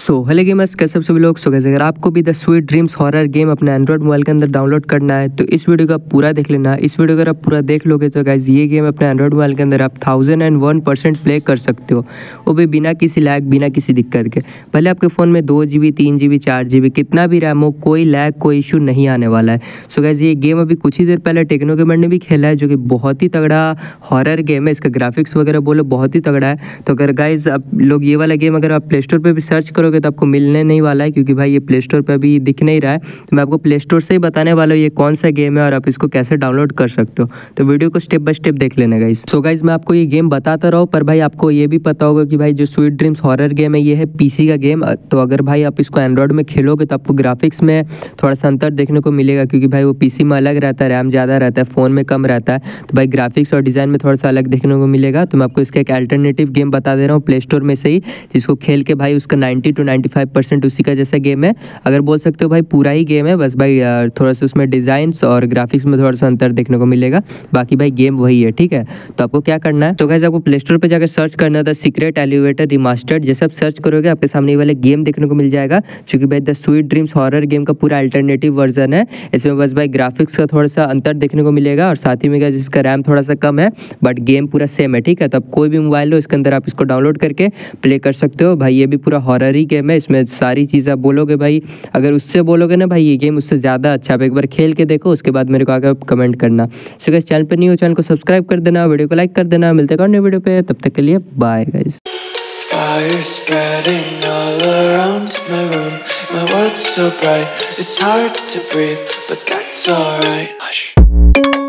Hello gamers, कैसे सब लोग। गाइस, अगर आपको भी the sweet dreams horror game अपने एंड्रॉइड मोबाइल के अंदर डाउनलोड करना है तो इस वीडियो को आप पूरा देख लेना। इस वीडियो अगर आप पूरा देख लोगे तो गाइस ये गेम अपने एंड्रॉइड मोबाइल के अंदर आप 1001% प्ले कर सकते हो, वो भी बिना किसी लैग, बिना किसी दिक्कत के। पहले आपके फ़ोन में 2 GB 3 GB 4 GB कितना भी रैम हो, कोई लैग कोई इशू नहीं आने वाला है। गाइस ये गेम अभी कुछ ही देर पहले टेक्नो गेमर ने भी खेला है, जो कि बहुत ही तगड़ा हॉरर गेम है। इसका ग्राफिक्स वगैरह बोलो बहुत ही तगड़ा है। तो अगर गाइस आप लोग ये वाला गेम अगर आप प्ले स्टोर पर भी सर्च करोगे तो आपको मिलने नहीं वाला है, क्योंकि भाई ये प्ले स्टोर पे अभी दिख नहीं रहा है। तो मैं आपको प्ले स्टोर से ही बताने वाला हूँ ये कौन सा गेम है और आप इसको कैसे डाउनलोड कर सकते हो। तो वीडियो को स्टेप बाय स्टेप देख लेना गाइस। गाइस मैं आपको ये गेम बताता रहा हूँ, पर भाई आपको ये भी पता होगा कि भाई जो स्वीट ड्रीम्स हॉरर गेम है ये है पीसी का गेम। तो अगर भाई आप इसको एंड्रॉइड में खेलोगे तो आपको ग्राफिक्स में थोड़ा सा अंतर देखने को मिलेगा, क्योंकि भाई वो पीसी में अलग रहता है, रैम ज़्यादा रहता है, फ़ोन में कम रहता है। तो भाई ग्राफिक्स और डिज़ाइन में थोड़ा सा अलग देखने को मिलेगा। तो मैं आपको इसका एक अल्टरनेटिव गेम बता दे रहा हूँ प्ले स्टोर में से ही, जिसको खेल के भाई उसका 90 to 95% उसी का जैसा गेम है। अगर बोल सकते हो भाई पूरा ही गेम है, बस भाई थोड़ा सा उसमें डिजाइन्स और ग्राफिक्स में थोड़ा सा अंतर देखने को मिलेगा, बाकी भाई गेम वही है। ठीक है, तो आपको क्या करना है, तो गाइस आपको प्ले स्टोर पे जाकर सर्च करना था सीक्रेट एलिवेटर रिमास्टर्ड। जैसे आप सर्च करोगे आपके सामने ये वाला गेम देखने को मिल जाएगा, क्योंकि भाई the sweet dreams horror game का पूरा अल्टरनेटिव वर्जन है। इसमें बस भाई ग्राफिक्स का थोड़ा सा अंतर देखने को मिलेगा और साथ ही में गाइस इसका रैम थोड़ा सा कम है, बट गेम पूरा सेम है। ठीक है, तो आप कोई भी मोबाइल हो इसके अंदर आप इसको डाउनलोड करके प्ले कर सकते हो। भाई ये भी पूरा हॉरर ही गेम है, इसमें सारी चीज़ें आप बोलोगे भाई, अगर उससे बोलोगे ना भाई ये गेम उससे ज़्यादा अच्छा, आप एक बार खेल के देखो, उसके बाद मेरे को आगे कमेंट करना। सो गाइस चैनल पर नहीं हो, चैनल को सब्सक्राइब कर देना, वीडियो को लाइक कर देना। मिलते हैं नए वीडियो पे, तब तक के लिए bye guys. Fire spreading all around my room. My world's so bright, it's hard to breathe, but that's alright. Hush.